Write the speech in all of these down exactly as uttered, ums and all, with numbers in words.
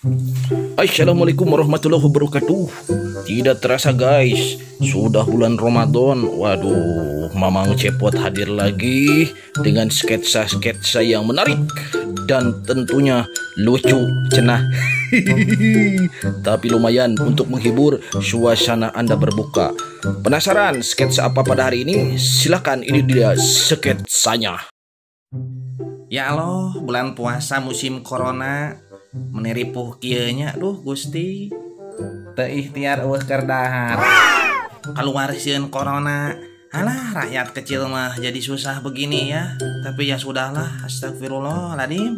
Assalamualaikum warahmatullahi wabarakatuh. Tidak terasa guys, sudah bulan Ramadan. Waduh, Mamang Cepot hadir lagi dengan sketsa-sketsa yang menarik dan tentunya lucu, cenah. Tapi lumayan untuk menghibur suasana Anda berbuka. Penasaran sketsa apa pada hari ini? Silakan, ini dia sketsanya. Ya Allah, bulan puasa musim corona meneripuh kieunya, duh Gusti. Teu ikhtiar eueuh keur dahar. Keluar sieun corona. Alah, rakyat kecil mah jadi susah begini ya. Tapi ya sudahlah, astagfirullahaladzim.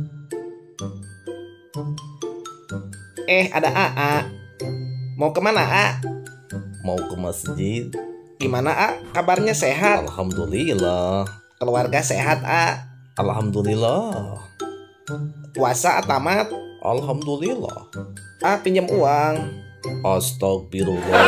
Eh, ada A A. Mau kemana A? Mau ke masjid. Gimana A? Kabarnya sehat? Alhamdulillah. Keluarga sehat A? Alhamdulillah. Puasa tamat? Alhamdulillah. A pinjam uang. Astagfirullah.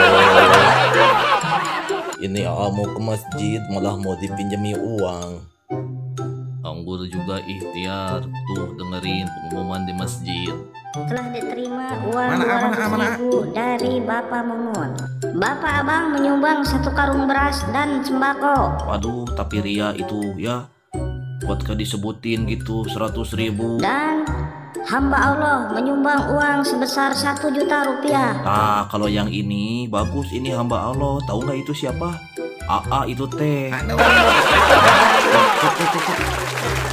Ini A mau ke masjid malah mau dipinjami uang. Anggur juga ikhtiar, tuh dengerin pengumuman di masjid. Telah diterima uang Mana, dua mana, ratus mana? ribu dari Bapak Mumun. Bapak Abang menyumbang satu karung beras dan sembako. Waduh, tapi Ria itu ya, buat ke disebutin gitu seratus ribu. Dan hamba Allah menyumbang uang sebesar satu juta rupiah. Nah, kalau yang ini bagus, ini hamba Allah. Tahu nggak itu siapa? A A itu teh. Aduh. Cuk, cuk, cuk, cuk.